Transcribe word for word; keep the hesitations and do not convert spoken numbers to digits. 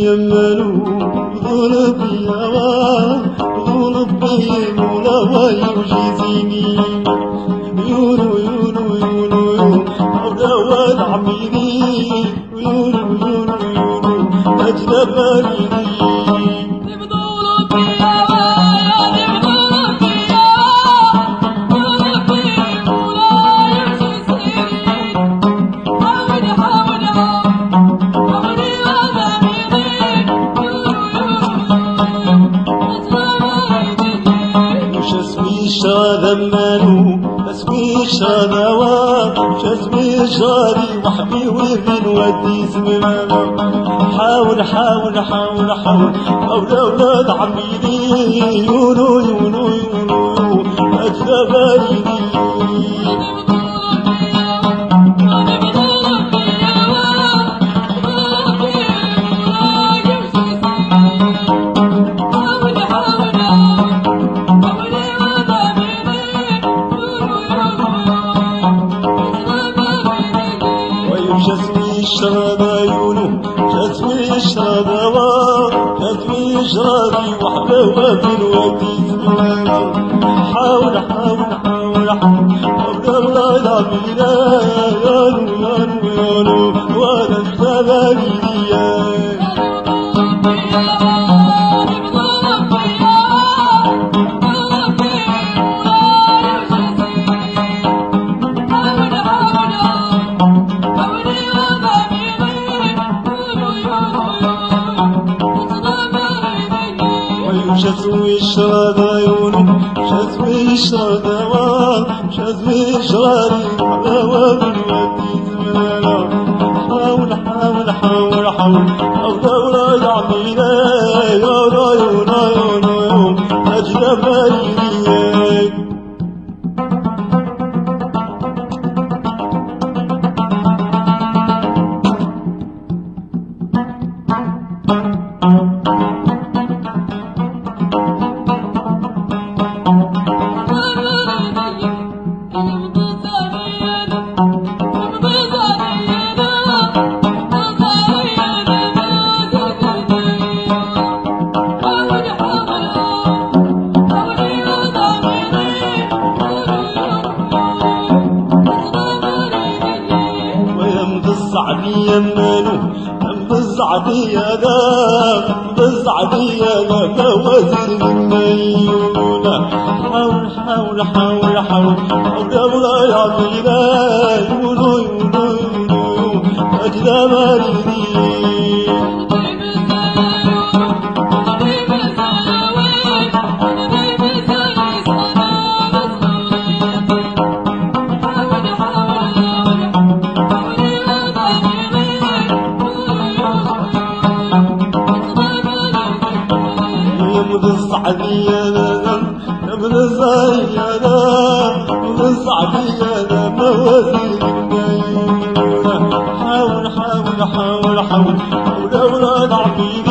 يمنو ظلم يا ظلم مولا ويجزيني يونو يونو يونو يونو أولاد عميني يونو يونو يونو أجنبني شاذمانو اسمي شاذوا شاسمي شادي وحبي وين ودي زمانو حاول حاول حاول حاول أولاد أولاد عميني يونو يونو يونو أجنبني جسمي شرابا يونو جسمي شرابا جسمي شرابي وحده وابن ودي زمانو حاول حاول حاول حاول أولاد عمينا يانو يانو يانو وانا الزماني ديان شزوي شرادا يونو شزوي شرادا شزوي شرادي حلاوة بالودي زمانا حاول حاول حاول حاول أولاد أولاد عمينا يونو يونو يونو أجنبني بالصعدي يمنو بالصعدي يا ذا بالصعدي يا ذا وزير الميونة حاول حاول حاول حاول حاول أولاد عمينا يونو يونو يونو أجنبني بالصعدية بالصعدية بالصعدية موازين الميونة حاول حاول حاول حاول أولاد عمينا